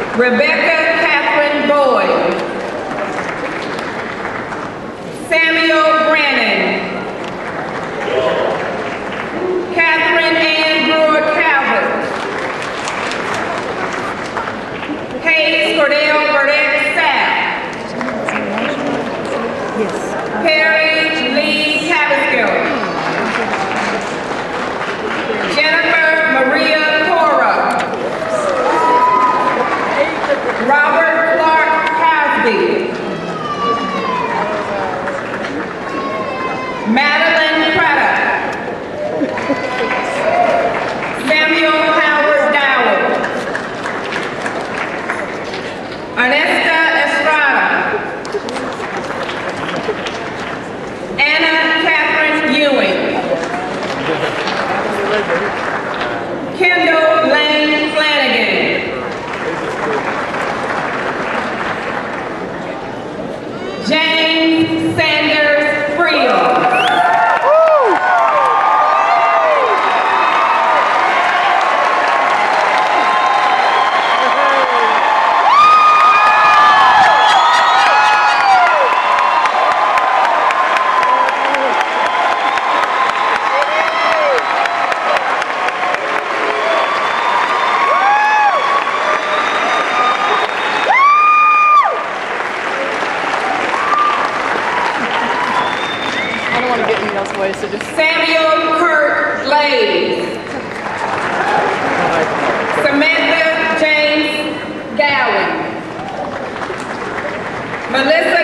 Rebecca Catherine Boyd. Samuel Brannon. Catherine Ann Brewer Calvert. Hayes Cordell Burdette Sapp. Perry Lee Tabaskill. Jennifer Maria Cora. Robert Clark Cosby. Madeline Craddock. Samuel Howard Dowell. Ernesta Estrada. Anna Catherine Ewing. Kendall Lane Flanagan. James Sanders Freels. So just Samuel Kurt Blaze. Samantha James Gowan. Melissa